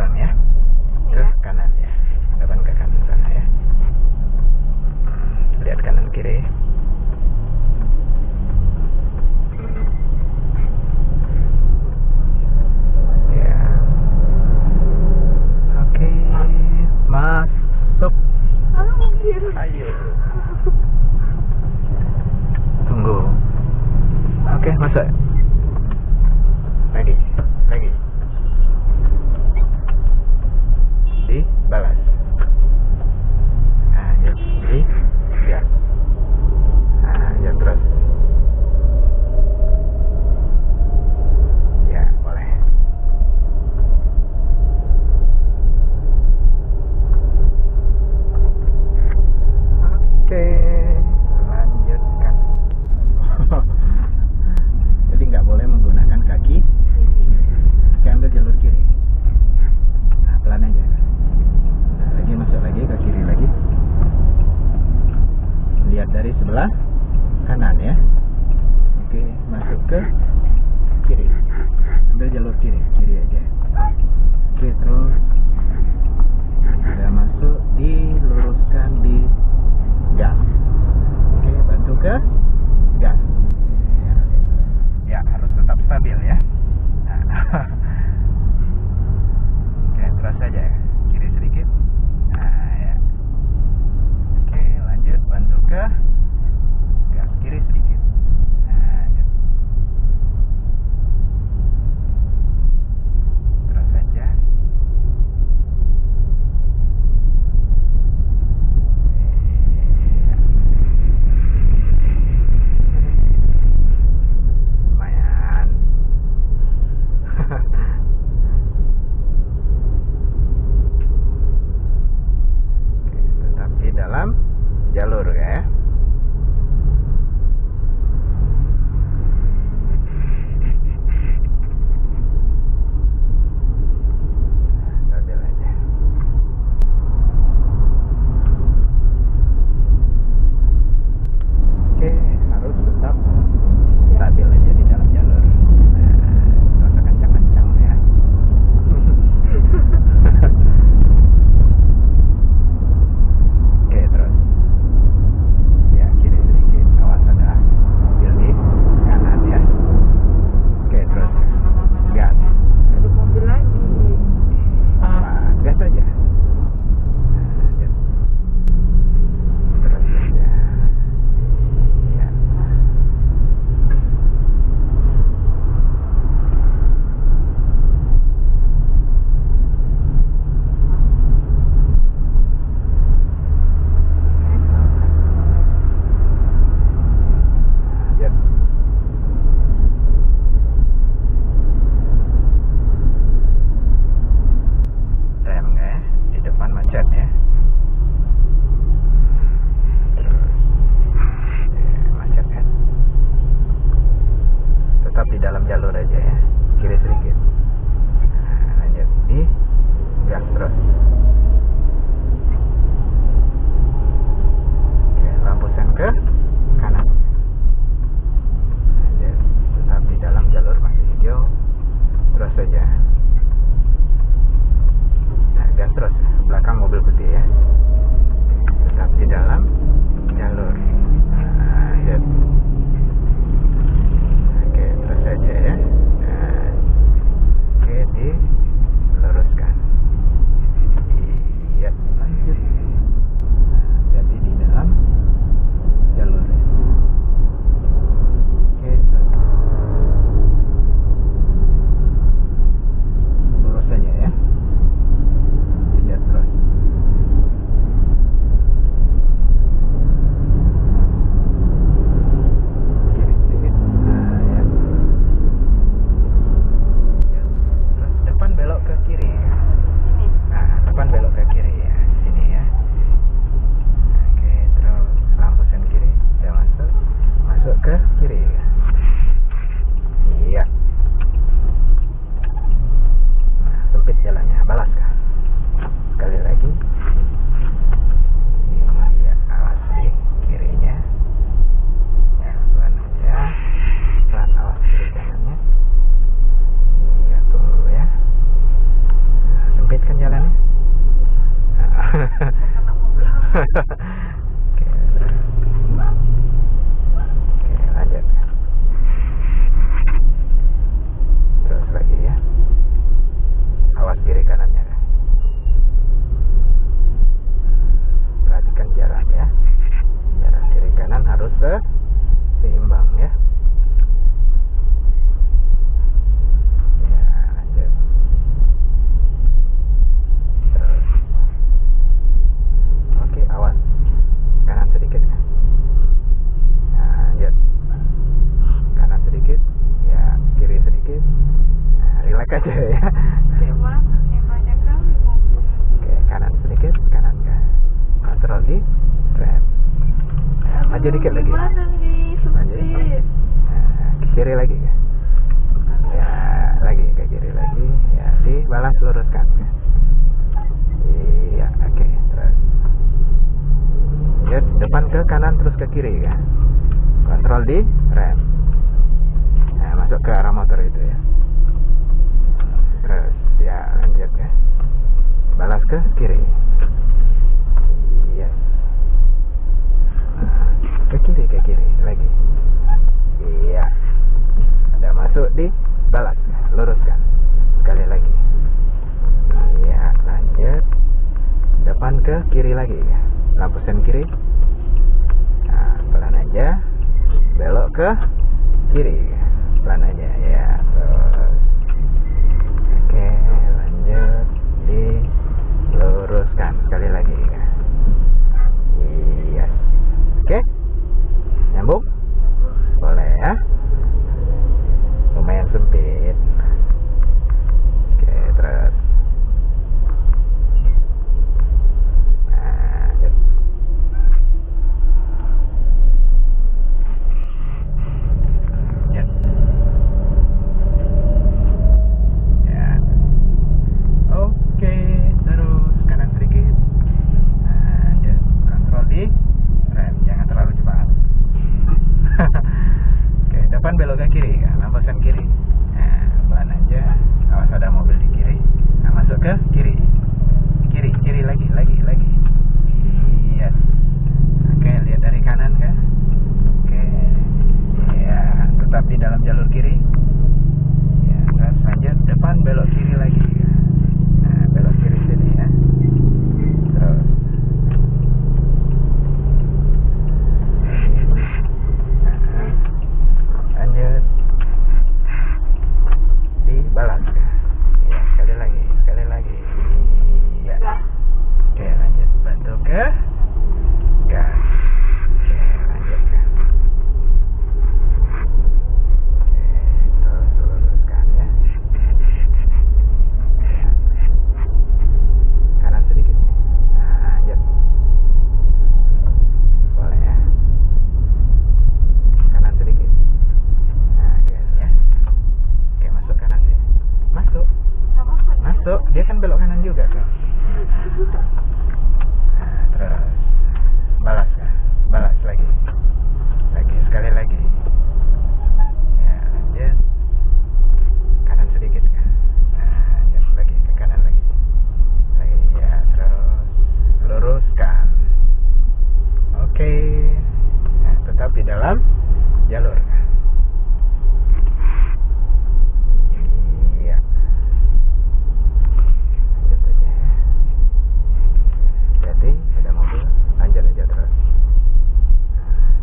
kanan ya. Ke kanan ya. Depan ke kanan sana ya. Lihat kanan kiri. Ya. Oke, masuk. Ayo. Tunggu. Oke, masuk. Lagi. Oke, lanjut. Terus lagi ya. Awas kiri kanannya kan. Perhatikan jarak ya. Jarak kiri kanan harus seimbang ya. Aja ya. Banyak kali mobil. Oke, kanan sedikit, kanan kan. Kontrol di rem. Maju dikit lagi. Maju. Ke kiri lagi kan. Ya, lagi ke kiri lagi. Ya, dibalas luruskan. Iya, oke, terus. Ya, depan ke kanan terus ke kiri kan. Kontrol di rem. Nah, masuk ke arah motor itu ya. Terus ya lanjut ya, balas ke kiri. Yes. Nah, ke kiri lagi. Iya, ada masuk di balas, luruskan sekali lagi. Iya, lanjut depan ke kiri lagi ya, lampu sen kiri. Nah, pelan aja, belok ke kiri, pelan aja ya. Terus oke, lanjut diluruskan sekali lagi. Yes. Oke, nyambung? Boleh ya. Lumayan sempit. Oke, terus. Nah, depan belok ke kiri kan, lampu sen kiri. Nah, pelan aja, awas ada mobil di kiri. Nah, masuk ke kiri, kiri lagi. Yes. Oke, lihat dari kanan kan. Oke, ya, tetap di dalam jalur kiri. Ya, terus lanjut depan belok kiri lagi. Nah, belok kiri sini ya. Terus dibalas ya, sekali lagi ya. Oke, lanjut bantu ke gas. Oke, lanjut kan. Oke, terus luruskan ya. Ya, kanan sedikit. Nah, lanjut, boleh ya, kanan sedikit. Nah, gas ya. Oke, masuk kanan sih. Masuk, dia kan belok kanan juga kan. Nah, terus balas kan, balas lagi sekali lagi. Ya, lanjut kanan sedikit kan. Nah, lanjut lagi ke kanan lagi ya, terus luruskan. Oke, nah, tetap di dalam jalur. Jadi ada mobil, lanjut aja terus. Nah,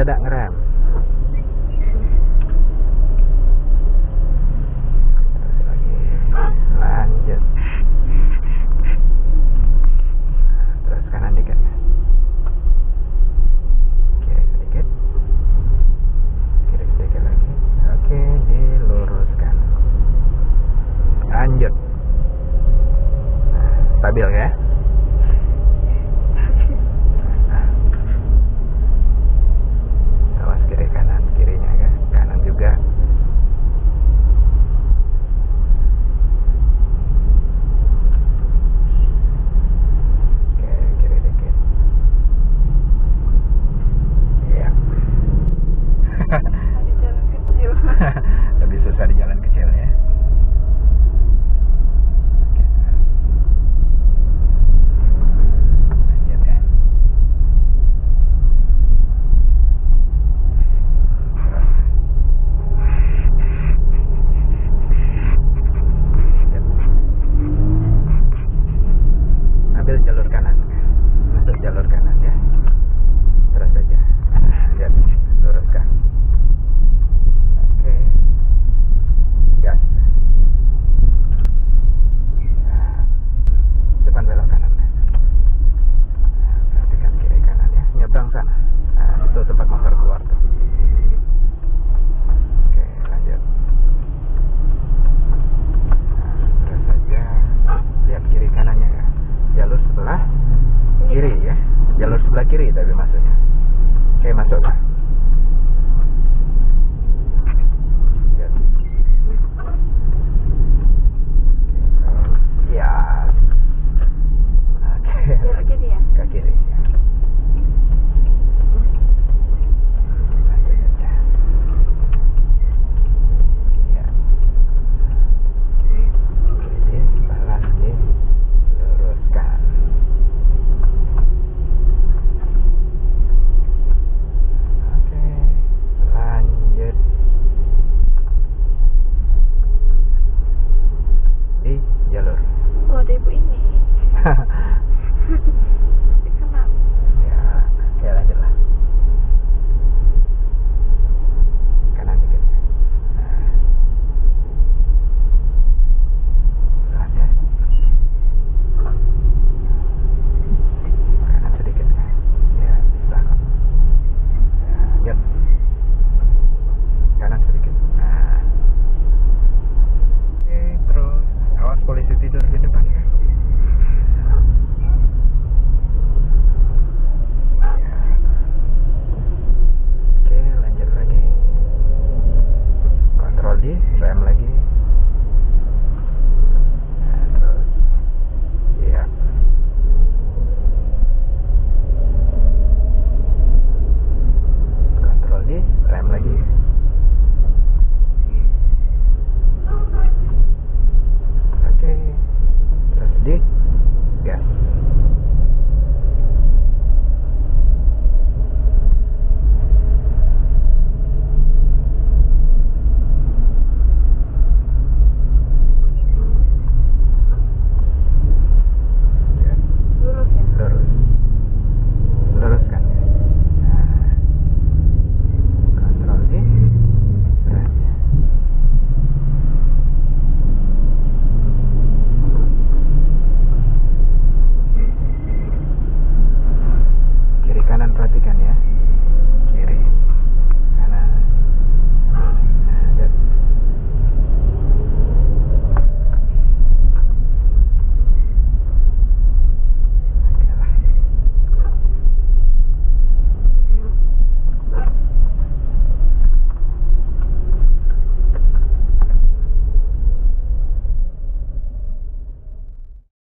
mendadak ngerem. Terus lagi lanjut. Terus kanan dikit. Kiri sedikit. Kiri sedikit lagi. Oke, diluruskan. Lanjut. Nah, stabil ya. Awas kiri kanan, kirinya kan, kanan juga. Oke, kiri dikit. Iya. Di jalan kecil. Lebih susah di jalan kecil ya. Lanjut ya. Ambil jalur kanan, masuk jalur kanan ya, terus saja. Lanjut, luruskan. Oke, gas. Nah, depan belok kanan. Nah, perhatikan kiri kanan ya, nyebrang sana. Nah, itu tempat motor keluar tuh. Oke, lanjut. Nah, terus saja, lihat kiri kanannya ya. Jalur sebelah kiri ya, jalur sebelah kiri tapi masuknya. Oke, masuk Pak.